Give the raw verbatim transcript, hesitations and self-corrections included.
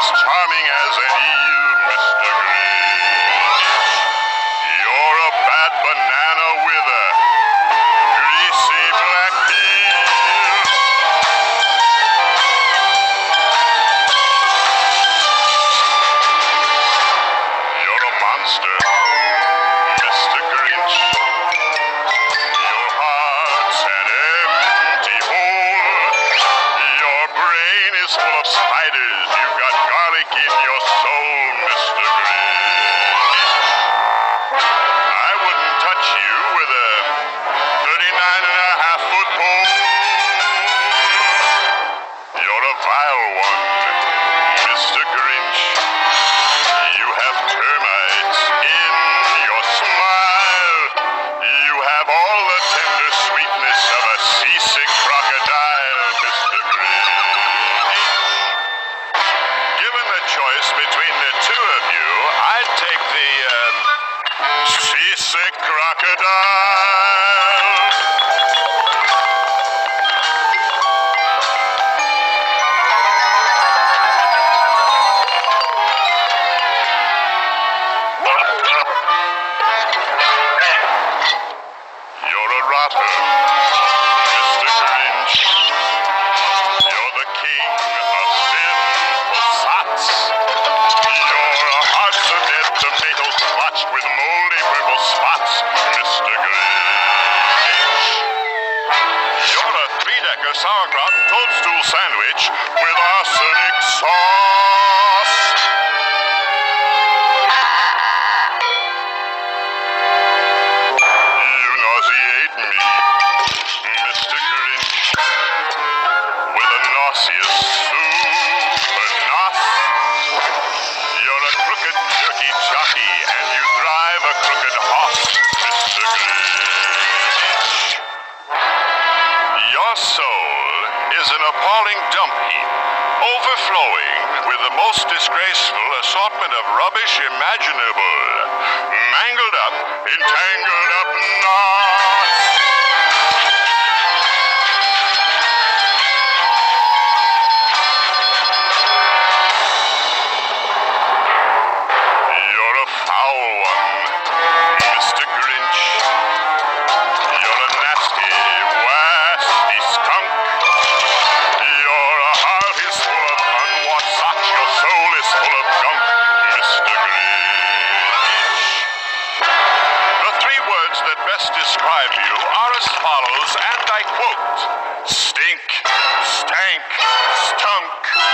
as charming as an eel, Mister Grinch. You're a bad banana with a greasy black peel. You're a monster, Mister Grinch. Your heart's an empty hole. Your brain is full of spiders. You've got garlic in your soul, Mister Grinch. I wouldn't touch you with a thirty-nine and a half foot pole. You're a vile one, Mister Grinch. You have termites in your smile. You have all the tender sweetness of a seasick crocodile, Mister Grinch. Given the choice between the two of you, I'd take the, um, seasick crocodile. You're a rotter, Mister Grinch. You're the king of sinful sots. You're a hard-to-dead tomato splotched with moldy purple spots, Mister Grinch. You're a three-decker sauerkraut and toadstool sandwich with arsenic sauce. You nauseate me, Mister Grinch, with a nauseous super nos. You're a crooked jerky jockey and you drive a crooked horse, Mister Grinch. Your soul is an appalling dump heap, overflowing with the most disgraceful assortment of rubbish imaginable, mangled up in tangled up knots. You're a foul one, Mister Grinch. You're a nasty, wasty skunk. Your heart is full of unwashed socks. Your soul is full of gunk, Mister Grinch. The three words that best describe you are as follows, and I quote: stink, stank, stunk.